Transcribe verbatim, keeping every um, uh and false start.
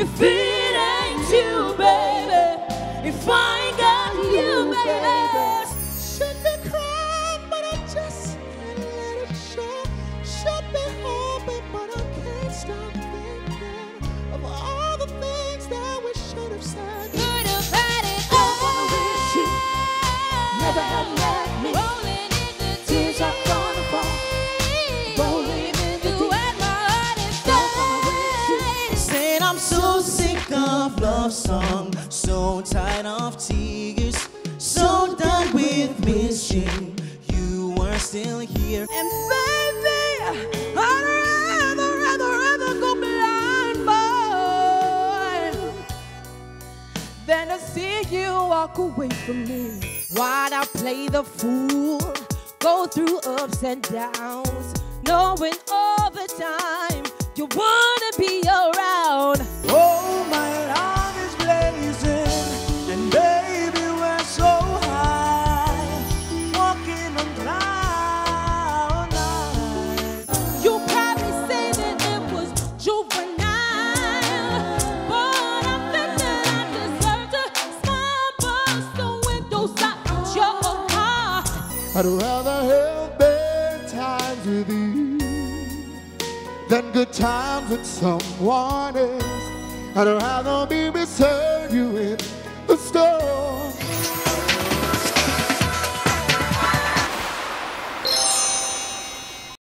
if it ain't you, baby. If I ain't got you, baby. Should be crying, but I just can't let it show. Should be hoping, but I can't stop thinking of all the things that we should have said. Could have had it Don't all. wanna wish you never had met me. Rolling in the Tears are gonna fall. Rolling in the you had my heart inside. Saying I'm so sick of love songs, so tired of tears, so done with wishing you were still here. And baby, I'd rather, rather, rather go blind, boy, than to see you walk away from me. Why'd I play the fool, go through ups and downs, knowing all the time you wouldn't be around? Oh, my love is blazing, and baby, we're so high, walking on cloud nine. You probably say that it was juvenile, but I think that I deserve to smile, bust the windows out your car. I'd rather have bad times with you than good times with someone else. I'd rather be beside you in the storm